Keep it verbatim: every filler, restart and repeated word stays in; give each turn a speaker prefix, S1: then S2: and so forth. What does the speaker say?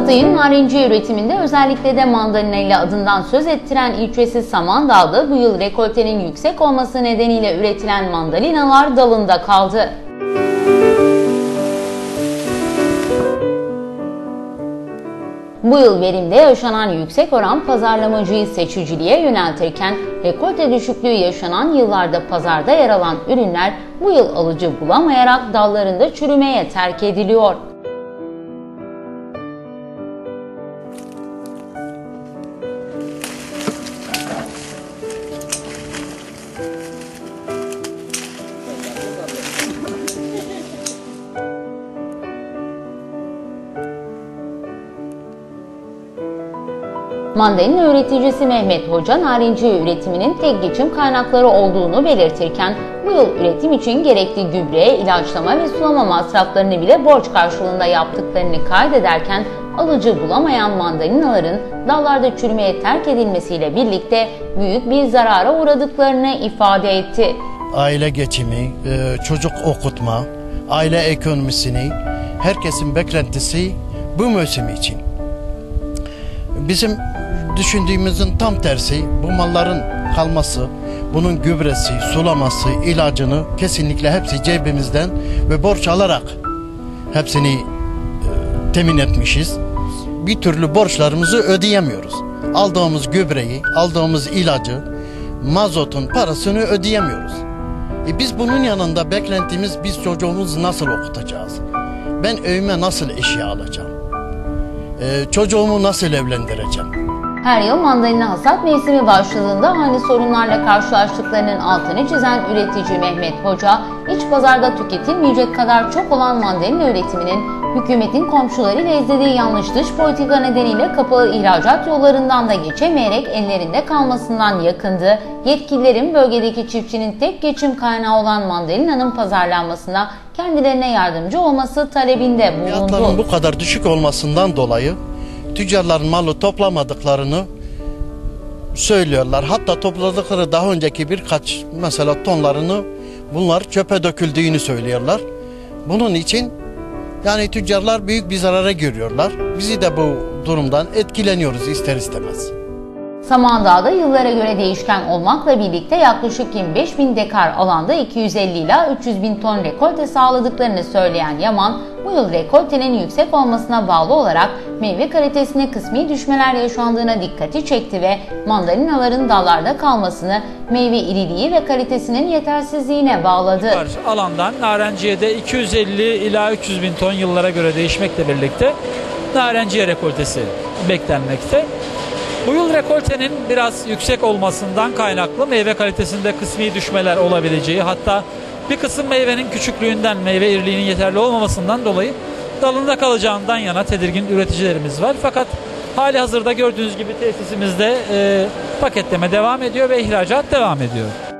S1: Hatay'ın narenciye üretiminde özellikle de mandalina ile adından söz ettiren ilçesi Samandağ'da bu yıl rekoltenin yüksek olması nedeniyle üretilen mandalinalar dalında kaldı. Bu yıl verimde yaşanan yüksek oran pazarlamacıyı seçiciliğe yöneltirken rekolte düşüklüğü yaşanan yıllarda pazarda yer alan ürünler bu yıl alıcı bulamayarak dallarında çürümeye terk ediliyor. Mandalina üreticisi Mehmet Hoca, narenciye üretiminin tek geçim kaynakları olduğunu belirtirken bu yıl üretim için gerekli gübre, ilaçlama ve sulama masraflarını bile borç karşılığında yaptıklarını kaydederken alıcı bulamayan mandalinaların dallarda çürümeye terk edilmesiyle birlikte büyük bir zarara uğradıklarını ifade etti.
S2: Aile geçimi, çocuk okutma, aile ekonomisini herkesin beklentisi bu mevsim için. Bizim düşündüğümüzün tam tersi, bu malların kalması, bunun gübresi, sulaması, ilacını kesinlikle hepsi cebimizden ve borç alarak hepsini e, temin etmişiz. Bir türlü borçlarımızı ödeyemiyoruz. Aldığımız gübreyi, aldığımız ilacı, mazotun parasını ödeyemiyoruz. E biz bunun yanında beklentimiz, biz çocuğumuzu nasıl okutacağız? Ben evime nasıl eşya alacağım? E, çocuğumu nasıl evlendireceğim?
S1: Her yıl mandalina hasat mevsimi başladığında aynı sorunlarla karşılaştıklarının altını çizen üretici Mehmet Hoca, iç pazarda tüketilmeyecek kadar çok olan mandalina üretiminin hükümetin komşularıyla izlediği yanlış dış politika nedeniyle kapalı ihracat yollarından da geçemeyerek ellerinde kalmasından yakındı. Yetkililerin bölgedeki çiftçinin tek geçim kaynağı olan mandalinanın pazarlanmasına kendilerine yardımcı olması talebinde bulundu.
S2: Fiyatların bu kadar düşük olmasından dolayı tüccarların malı toplamadıklarını söylüyorlar. Hatta topladıkları daha önceki birkaç mesela tonlarını bunlar çöpe döküldüğünü söylüyorlar. Bunun için yani tüccarlar büyük bir zarara görüyorlar. Bizi de bu durumdan etkileniyoruz ister istemez.
S1: Samandağ'da yıllara göre değişken olmakla birlikte yaklaşık yirmi beş bin dekar alanda iki yüz elli ila üç yüz bin ton rekolte sağladıklarını söyleyen Yaman, bu yıl rekoltenin yüksek olmasına bağlı olarak meyve kalitesine kısmi düşmeler yaşandığına dikkati çekti ve mandalinaların dallarda kalmasını meyve iriliği ve kalitesinin yetersizliğine bağladı.
S3: Alandan narenciyede iki yüz elli ila üç yüz bin ton yıllara göre değişmekle birlikte narenciye rekoltesi beklenmekte. Bu yıl rekoltenin biraz yüksek olmasından kaynaklı meyve kalitesinde kısmi düşmeler olabileceği, hatta bir kısım meyvenin küçüklüğünden, meyve iriliğinin yeterli olmamasından dolayı dalında kalacağından yana tedirgin üreticilerimiz var. Fakat hali hazırda gördüğünüz gibi tesisimizde e, paketleme devam ediyor ve ihracat devam ediyor.